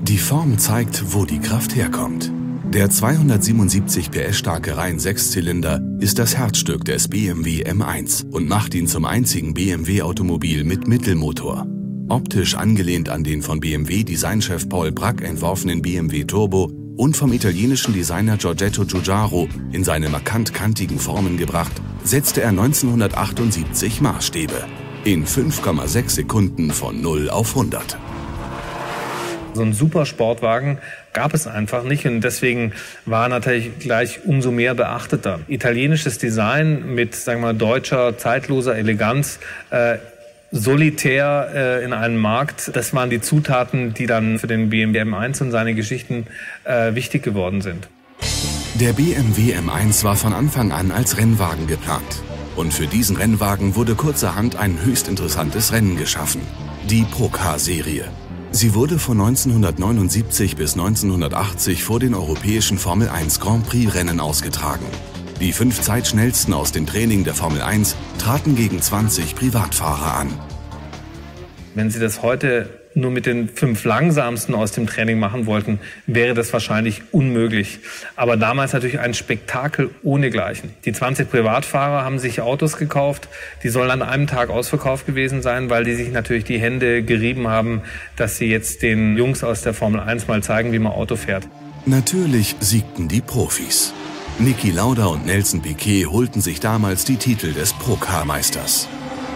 Die Form zeigt, wo die Kraft herkommt. Der 277 PS starke Reihen-Sechszylinder ist das Herzstück des BMW M1 und macht ihn zum einzigen BMW-Automobil mit Mittelmotor. Optisch angelehnt an den von BMW-Designchef Paul Bracq entworfenen BMW Turbo und vom italienischen Designer Giorgetto Giugiaro in seine markant kantigen Formen gebracht, setzte er 1978 Maßstäbe. In 5,6 Sekunden von 0 auf 100. So einen Supersportwagen gab es einfach nicht und deswegen war natürlich gleich umso mehr beachteter. Italienisches Design mit, sagen wir mal, deutscher, zeitloser Eleganz, solitär in einem Markt, das waren die Zutaten, die dann für den BMW M1 und seine Geschichten wichtig geworden sind. Der BMW M1 war von Anfang an als Rennwagen geplant. Und für diesen Rennwagen wurde kurzerhand ein höchst interessantes Rennen geschaffen, die Procar-Serie. Sie wurde von 1979 bis 1980 vor den europäischen Formel 1 Grand Prix-Rennen ausgetragen. Die 5 Zeitschnellsten aus dem Training der Formel 1 traten gegen 20 Privatfahrer an. Wenn Sie das heute nur mit den 5 langsamsten aus dem Training machen wollten, wäre das wahrscheinlich unmöglich. Aber damals natürlich ein Spektakel ohnegleichen. Die 20 Privatfahrer haben sich Autos gekauft, die sollen an einem Tag ausverkauft gewesen sein, weil die sich natürlich die Hände gerieben haben, dass sie jetzt den Jungs aus der Formel 1 mal zeigen, wie man Auto fährt. Natürlich siegten die Profis. Niki Lauda und Nelson Piquet holten sich damals die Titel des Procar-Meisters.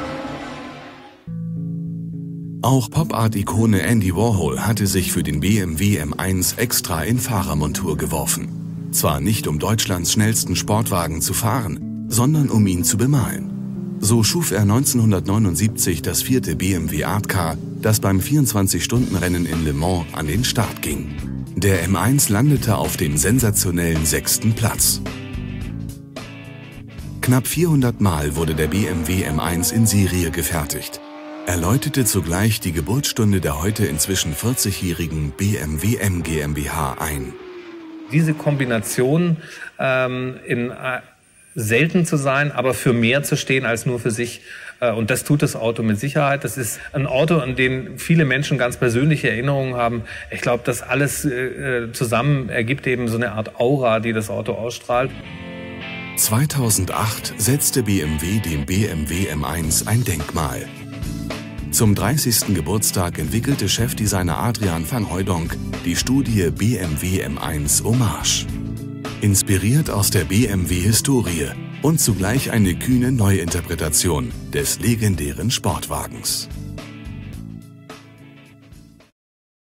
Auch Pop-Art-Ikone Andy Warhol hatte sich für den BMW M1 extra in Fahrermontur geworfen. Zwar nicht, um Deutschlands schnellsten Sportwagen zu fahren, sondern um ihn zu bemalen. So schuf er 1979 das 4. BMW Art Car, das beim 24-Stunden-Rennen in Le Mans an den Start ging. Der M1 landete auf dem sensationellen 6. Platz. Knapp 400 Mal wurde der BMW M1 in Serie gefertigt. Er läutete zugleich die Geburtsstunde der heute inzwischen 40-jährigen BMW M GmbH ein. Diese Kombination, selten zu sein, aber für mehr zu stehen als nur für sich. Und das tut das Auto mit Sicherheit. Das ist ein Auto, an dem viele Menschen ganz persönliche Erinnerungen haben. Ich glaube, das alles zusammen ergibt eben so eine Art Aura, die das Auto ausstrahlt. 2008 setzte BMW dem BMW M1 ein Denkmal. Zum 30. Geburtstag entwickelte Chefdesigner Adrian van Hooijdonk die Studie BMW M1 Hommage. Inspiriert aus der BMW-Historie und zugleich eine kühne Neuinterpretation des legendären Sportwagens.